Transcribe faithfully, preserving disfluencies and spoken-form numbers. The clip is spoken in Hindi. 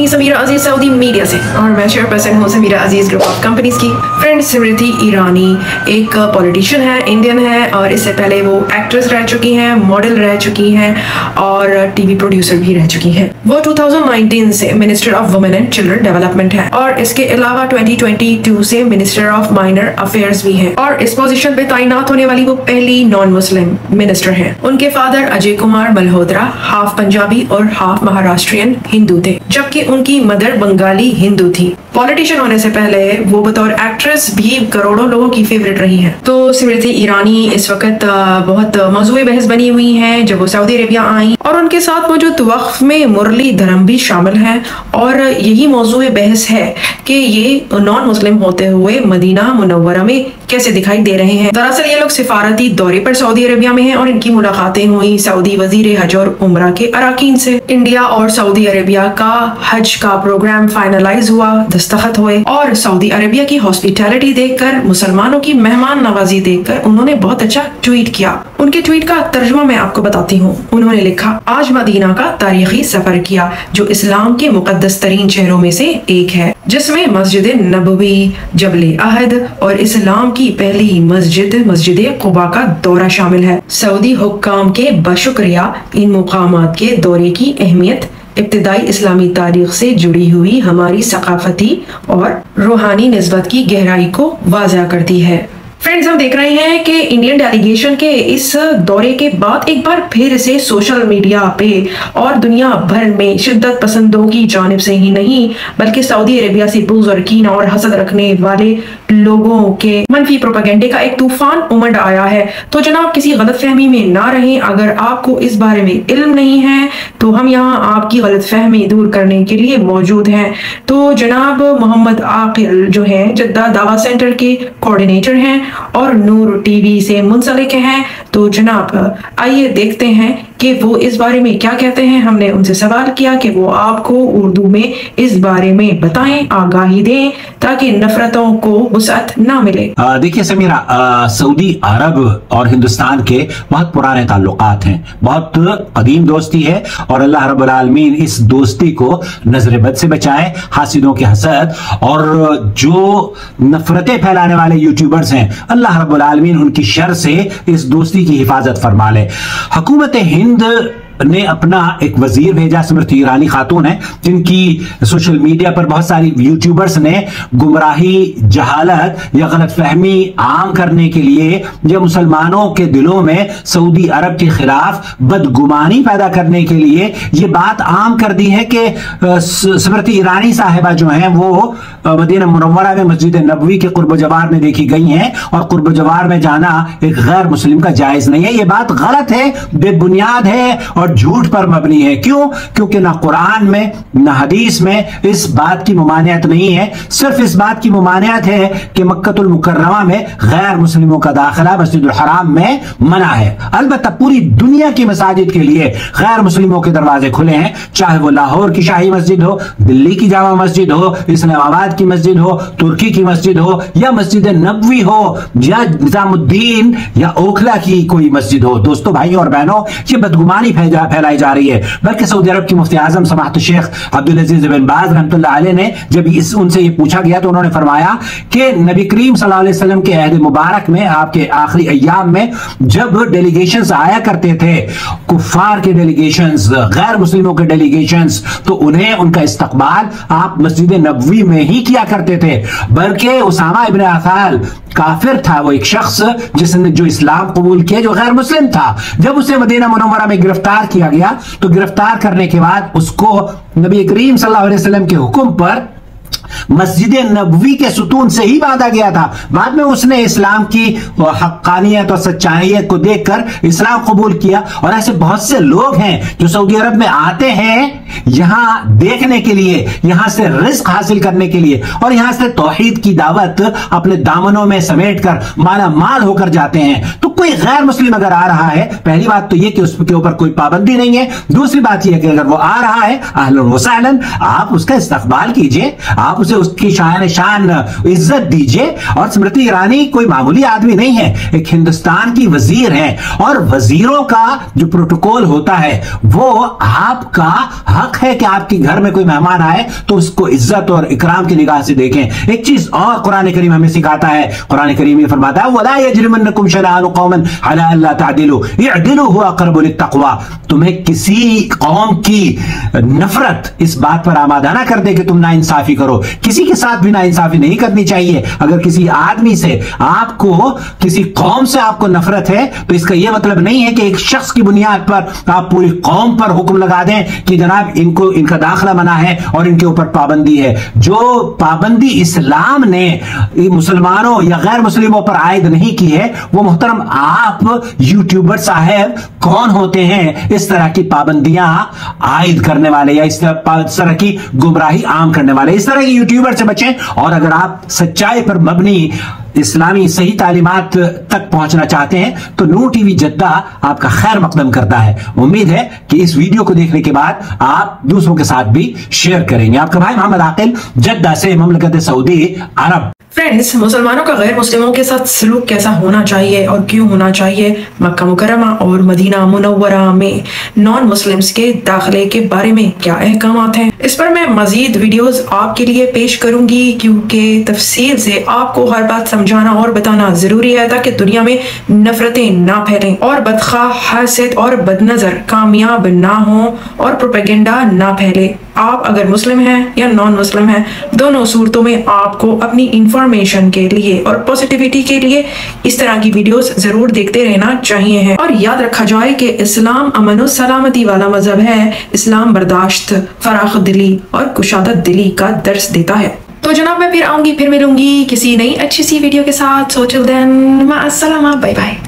मी समीरा अजीज सऊदी मीडिया से और मैं चेयरपर्सन हूँ Samira Aziz group of companies की। फ्रेंड, स्मृति ईरानी एक पॉलिटिशियन है, इंडियन है और इससे पहले वो एक्ट्रेस रह चुकी हैं, मॉडल रह चुकी हैं और टीवी प्रोड्यूसर भी रह चुकी हैं। वो दो हज़ार उन्नीस से minister of women and children development है और इसके अलावा दो हज़ार बाईस से मिनिस्टर ऑफ माइनर अफेयर्स भी है और इस पोजीशन पे तैनात होने वाली वो पहली नॉन मुस्लिम मिनिस्टर है। उनके फादर अजय कुमार मल्होत्रा हाफ पंजाबी और हाफ महाराष्ट्रियन हिंदू थे, जबकि उनकी मदर बंगाली हिंदू थी। पॉलिटिशियन होने से पहले वो बतौर एक्ट्रेस भी करोड़ों लोगों की फेवरेट रही हैं। तो स्मृति ईरानी इस वक्त बहुत मौजूद बहस बनी हुई हैं जब वो सऊदी अरेबिया आई और उनके साथ मौजूद वक्फ में मुरलीधरम भी शामिल हैं और यही मौजूद बहस है कि ये नॉन मुस्लिम होते हुए मदीना मुनव्वरा में कैसे दिखाई दे रहे हैं। दरअसल ये लोग सिफारती दौरे पर सऊदी अरेबिया में हैं और इनकी मुलाकातें हुई सऊदी वजीर हज और उम्रा के अराकीन से। इंडिया और सऊदी अरेबिया का हज का प्रोग्राम फाइनलाइज हुआ, दस्तखत हुए और सऊदी अरेबिया की हॉस्पिटैलिटी देखकर, मुसलमानों की मेहमान नवाजी देखकर उन्होंने बहुत अच्छा ट्वीट किया। उनके ट्वीट का तर्जुमा मैं आपको बताती हूँ। उन्होंने लिखा, आज मदीना का तारीखी सफर किया जो इस्लाम के मुकद्दस तरीन शहरों में से एक है, जिसमें मस्जिद नबवी, जबले अहद और इस्लाम की पहली मस्जिद मस्जिद कुबा का दौरा शामिल है। सऊदी हुक्काम के बशुक्रिया इन मुकामात के दौरे की अहमियत इब्तिदाई इस्लामी तारीख से जुड़ी हुई हमारी सकाफती और रूहानी निस्बत की गहराई को वाज़ह करती है। फ्रेंड्स, हम देख रहे हैं कि इंडियन डेलीगेशन के इस दौरे के बाद एक बार फिर से सोशल मीडिया पे और दुनिया भर में शिद्दत पसंदों की जानिब से ही नहीं बल्कि सऊदी अरेबिया से बुग़्ज़ और कीना और हसद रखने वाले लोगों के मनफी प्रोपेगेंडे का एक तूफान उमड़ आया है। तो जनाब, किसी गलतफहमी में ना रहें। अगर आपको इस बारे में इल्म नहीं है तो हम यहाँ आपकी गलतफहमी दूर करने के लिए मौजूद हैं। तो जनाब मोहम्मद आकिल जो है जद्दा दावा सेंटर के कोऑर्डिनेटर हैं और नूर टीवी से मुंसलिक हैं। तो जनाब आइए देखते हैं कि वो इस बारे में क्या कहते हैं। हमने उनसे सवाल किया कि वो आपको उर्दू में इस बारे में बताएं, आगाही दें ताकि नफरतों को वुसअत ना मिले। देखिए समीरा, सऊदी अरब और हिंदुस्तान के बहुत पुराने ताल्लुकात हैं, बहुत कदीम दोस्ती है और अल्लाह रब्बुल आलमीन इस दोस्ती को नजर बद से बचाए, हासिदों के हसद और जो नफरतें फैलाने वाले यूट्यूबर्स हैं, अल्लाह रब्बुल आलमीन उनकी शर से इस दोस्ती की हिफाजत फरमा ले। हुकूमत हिंद ने अपना एक वजीर भेजा, स्मृति ईरानी खातून है जिनकी सोशल मीडिया पर बहुत सारी यूट्यूबर्स ने गुमराही, जहालत या गलतफहमी आम करने के लिए या मुसलमानों के दिलों में सऊदी अरब के खिलाफ बदगुमानी पैदा करने के लिए ये बात आम कर दी है कि स्मृति ईरानी साहिबा जो हैं वो मदीना मुनव्वरा में मस्जिद नबवी के कुर्ब जवार में देखी गई हैं और कुर्ब जवार में जाना एक गैर मुस्लिम का जायज नहीं है। ये बात गलत है, बेबुनियाद है और झूठ पर मबनी है। क्यों? क्योंकि ना कुरान में ना हदीस में इस बात की मुमानियत नहीं है। सिर्फ इस बात की मुमानियत है कि मक्कतुल मुकर्रमा में गैर मुस्लिमों का दाखिला मस्जिदुल हराम में मना है। अलबत्ता पूरी दुनिया की मसाजिद के लिए गैर मुस्लिमों के दरवाजे खुले हैं, चाहे वो लाहौर की शाही मस्जिद हो, दिल्ली की जामा मस्जिद हो, इस्लामाबाद की मस्जिद हो, तुर्की की मस्जिद हो या मस्जिद नबवी हो या निजामुद्दीन या ओखला की कोई मस्जिद हो। दोस्तों, भाइयों और बहनों, ये बदगुमानी फैलाई जा रही है। बल्कि सऊदी अरब के मुफ्ती आजम समाअत शेख अब्दुल अजीज बिन बाज रहमतुल्लाह अलैह ने जब इस उनसे ये पूछा गया तो उन्होंने फरमाया कि नबी करीम सल्लल्लाहु अलैहि वसल्लम के अहद मुबारक में, आपके आखिरी अय्याम में जब डेलीगेशंस आया करते थे, कुफार के डेलीगेशंस, गैर मुस्लिमों के डेलीगेशंस, तो उन्हें उनका इस्तकबाल आप मस्जिद नबवी में ही किया करते थे। बल्कि उसामा इब्न अफाल काफिर था, वो एक शख्स जिसने जो इस्लाम कबूल किया, जो गैर मुस्लिम था। जब उसे मदीना मुनव्वरा में गिरफ्तार किया गया तो गिरफ्तार करने के बाद उसको नबी करीम सल्लल्लाहु अलैहि वसल्लम के हुक्म पर मस्जिद नबवी के सुतून से ही बांधा गया था। बाद में उसने इस्लाम की हक्कानियत और सच्चाईयत को देखकर इस्लाम कबूल किया। और ऐसे बहुत से लोग हैं जो सऊदी अरब में आते हैं यहां देखने के लिए, यहां से रिस्क हासिल करने के लिए और यहां से तौहीद की दावत अपने दामनों में समेटकर माला माल होकर जाते हैं। तो कोई गैर मुस्लिम अगर आ रहा है, पहली बात तो यह कि उसके ऊपर कोई पाबंदी नहीं है। दूसरी बात यह कि अगर वो आ रहा है, अहलन व सहलन, आप उसका इस्तकबाल कीजिए, आप उसे उसकी शान शान इज्जत दीजिए। और स्मृति ईरानी कोई मामूली आदमी नहीं है, एक हिंदुस्तान की वजीर है, और वजीरों का जो प्रोटोकॉल होता है वो आपका हक है कि आपके घर में कोई मेहमान आए तो उसको इज्जत और इकराम की निगाह से देखें। एक चीज और कुरान करीम हमें सिखाता है, कुरान करीम ये फरमाता है वला यजरिमन्नकुम शनआनु कौमन अला अल्ला तअदिलु इअदिलु हुवा अक़रबु लित्तक़वा। तुम्हें किसी कौम की नफरत इस बात पर आमादा ना कर दे कि तुम नाइंसाफी करो। किसी के साथ भी नाइंसाफी नहीं करनी चाहिए। अगर किसी आदमी से आपको, किसी कौम से आपको नफरत है तो इसका यह मतलब नहीं है कि एक शख्स की बुनियाद पर आप पूरी कौम पर हुक्म लगा दें कि जनाब इनको, इनका दाखिला मना है और इनके ऊपर पाबंदी है। जो पाबंदी इस्लाम ने मुसलमानों या गैर मुस्लिमों पर आयद नहीं की है, वो मोहतरम आप यूट्यूबर साहब कौन होते हैं इस तरह की पाबंदियां आयद करने वाले या इस तरह की गुमराही आम करने वाले। इस तरह के यूट्यूबर से बचें। और अगर आप सच्चाई पर मबनी इस्लामी सही तालीमात तक पहुंचना चाहते हैं तो नूर टीवी जद्दा आपका खैर मकदम करता है। उम्मीद है कि इस वीडियो को देखने के बाद आप दूसरों के साथ भी शेयर करेंगे। आपका भाई मोहम्मद आकिल, जद्दा से, ममलकत सऊदी अरब। फ्रेंड्स, मुसलमानों का गैर मुस्लिमों के साथ सलूक कैसा होना चाहिए और क्यों होना चाहिए, मक्का मुकर्रमा और मदीना मुनव्वरा में नॉन मुस्लिम्स के दाखिले के बारे में क्या अहकामात हैं, इस पर मैं मजीद वीडियोस आपके लिए पेश करूंगी, क्योंकि तफसील से आपको हर बात समझाना और बताना जरूरी है ताकि दुनिया में नफरतें ना फैलें और बदखा, हसद और बदनजर कामयाब ना हो और प्रोपेगेंडा ना फैले। आप अगर मुस्लिम हैं या नॉन मुस्लिम हैं, दोनों सूरतों में आपको अपनी इंफॉर्मेशन के लिए और पॉजिटिविटी के लिए इस तरह की वीडियोस जरूर देखते रहना चाहिए है। और याद रखा जाए कि इस्लाम अमन और सलामती वाला मजहब है। इस्लाम बर्दाश्त, फराख दिली और कुशादत दिली का दर्स देता है। तो जनाब मैं फिर आऊंगी, फिर मिलूंगी किसी नई अच्छी सी वीडियो के साथ। सो टिल देन, माअस्सलामा, बाय बाय।